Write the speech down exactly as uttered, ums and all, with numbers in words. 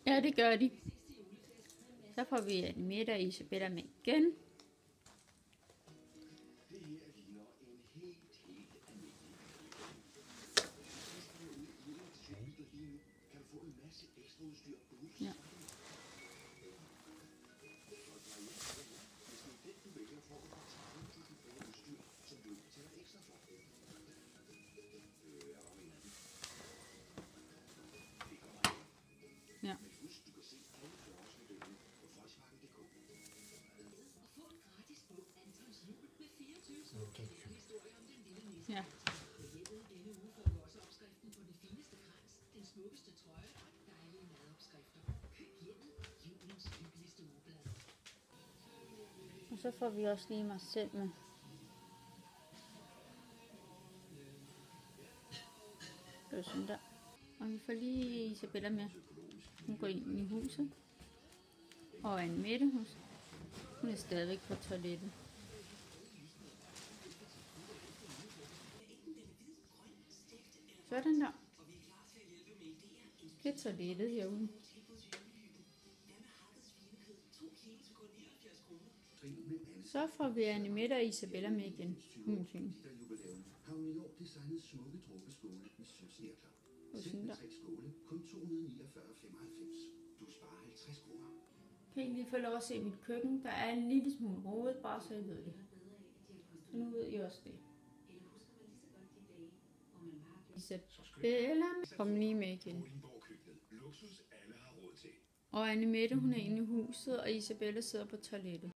Ja, det gør de. Så får vi Annemette og Isabella med igen. Ja. Ja. Ja. Og så får vi også lige mig selv med. Det er sådan der. Og vi får lige Isabella med. Hun går ind i huset. Og Annemette, hun, hun er stadigvæk på toilettet. Sådan der. Det er toilettet herude. Så får vi Annemette og Isabella med igen. Hmm, fint. Har hun i år designet smukke dråbeskåle med sødsnirkler. Sådan der. Kun to hundrede niogfyrre komma femoghalvfems. Du sparer halvtreds kroner. Kan I lige få lov at se mit køkken? Der er en lille smule rodet, bare så I ved det. Så nu ved I også det. Isabella, kom lige med igen. Og Annemette, hun er inde i huset, og Isabella sidder på toilettet.